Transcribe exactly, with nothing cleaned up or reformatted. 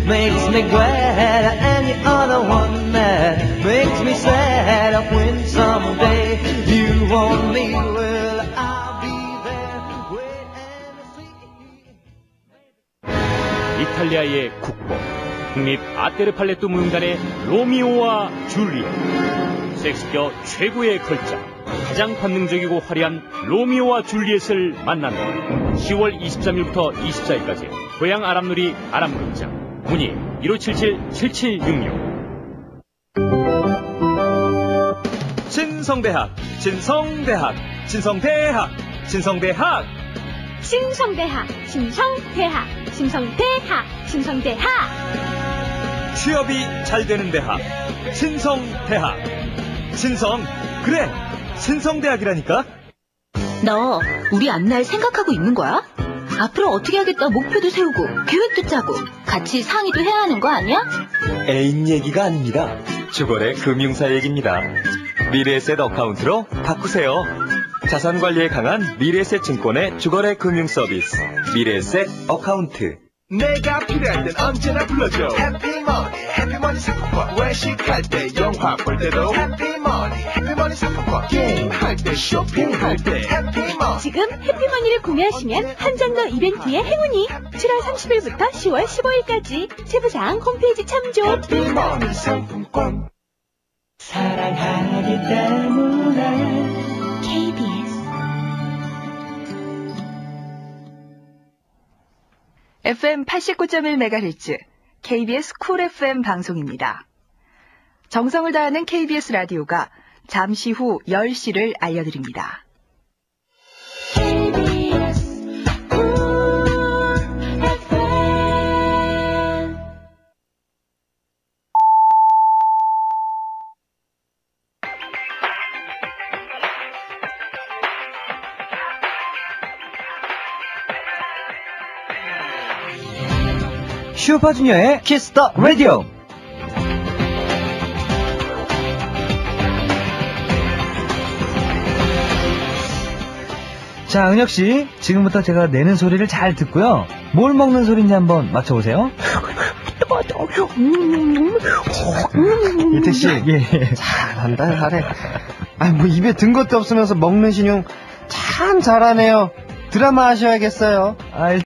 makes me glad. Any other one that makes me sad. When someday you want me, well, I'll be there. Wait and see. 이탈리아의 국보, 국립 아테르팔레토 무용단의 로미오와 줄리엣. 섹스피어 최고의 걸작, 가장 본능적이고 화려한 로미오와 줄리엣을 만난다. 시월 이십삼일부터 이십사일까지 고향 아람누리 아람극장. 문의 일오칠칠 칠칠육육. 신성대학, 신성대학, 신성대학, 신성대학. 신성대학, 신성대학, 신성대학, 신성대학. 취업이 잘 되는 대학, 신성대학. 신성, 그래, 신성대학이라니까. 너 우리 앞날 생각하고 있는 거야? 앞으로 어떻게 하겠다 목표도 세우고 계획도 짜고 같이 상의도 해야 하는 거 아니야? 애인 얘기가 아닙니다. 주거래 금융사 얘기입니다. 미래에셋 어카운트로 바꾸세요. 자산관리에 강한 미래에셋 증권의 주거래 금융 서비스 미래에셋 어카운트. 내가 필요할 땐 언제나 불러줘. 해피머니, 해피머니 상품권. 외식할 때, 영화 볼 때도 해피머니, 해피머니 상품권. 게임할 때, 쇼핑할 때 해피머니. 지금 해피머니를 구매하시면 한 장 더 이벤트의 행운이. 칠월 삼십일부터 시월 십오일까지 세부사항 홈페이지 참조. 해피머니 상품권. 사랑하기 때문에 케이비에스 에프엠 팔십구 점 일 메가헤르츠 케이비에스 쿨 에프엠 방송입니다. 정성을 다하는 케이비에스 라디오가 잠시 후 열 시를 알려드립니다. 케이비에스 쿨 에프엠. 슈퍼주니어의 키스 더 라디오. 자, 은혁씨, 지금부터 제가 내는 소리를 잘 듣고요. 뭘 먹는 소리인지 한번 맞춰보세요. 이태씨, 예. 잘한다, 잘해. 아, 뭐 입에 든 것도 없으면서 먹는 신용 참 잘하네요. 드라마 하셔야겠어요. 아,